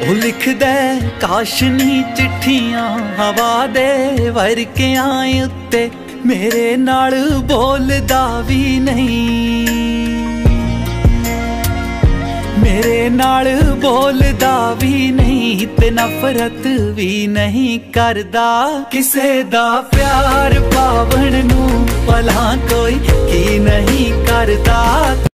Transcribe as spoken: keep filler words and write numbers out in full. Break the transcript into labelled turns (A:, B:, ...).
A: ਉਹ ਲਿਖਦਾ ਕਾਸ਼ਨੀ ਚਿੱਠੀਆਂ ਹਵਾ ਦੇ ਵਰਕਿਆਂ ਉੱਤੇ, ਮੇਰੇ ਨਾਲ ਬੋਲਦਾ ਵੀ ਨਹੀਂ, ਮੇਰੇ ਨਾਲ ਬੋਲਦਾ ਵੀ ਨਹੀਂ ਤੇ ਨਫ਼ਰਤ ਵੀ ਨਹੀਂ ਕਰਦਾ। ਕਿਸੇ ਦਾ ਪਿਆਰ ਪਾਵਣ ਨੂੰ ਭਲਾ ਕੋਈ ਕੀ ਨਹੀਂ ਕਰਦਾ।